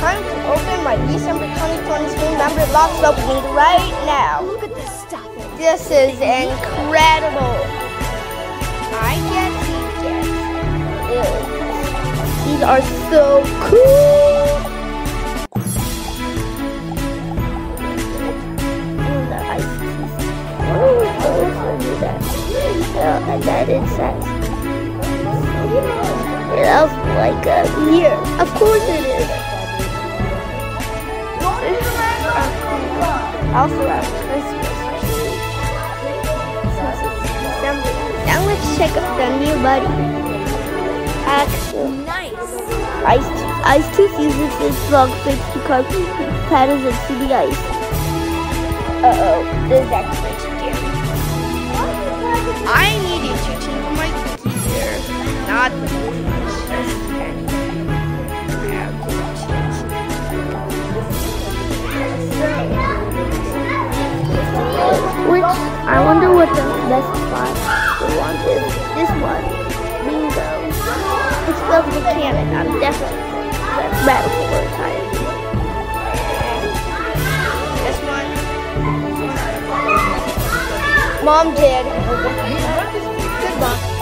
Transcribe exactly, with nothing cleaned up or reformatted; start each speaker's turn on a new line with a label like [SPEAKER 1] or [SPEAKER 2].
[SPEAKER 1] time to open my December twenty twenty-three numbered box opening right now.
[SPEAKER 2] Look at this stuff.
[SPEAKER 1] This is incredible. I get these. These are so cool. Ooh, the ice cream. Oh, look at that. Oh, and that it says. It looks like a mirror. Of course it is. Also have Christmas tree. Since it's December. Now let's check out the new buddy. Axel.
[SPEAKER 2] Nice.
[SPEAKER 1] Ice Ice Tooth uses his frog face to carve patterns into the ice. Uh oh, this is actually scary. I needed to change my cookie here, not the Which, I wonder what the best spot to want is. This one. Bingo. It's filled with cannon. I'm definitely the radical word type. This one. Mom did. Good luck.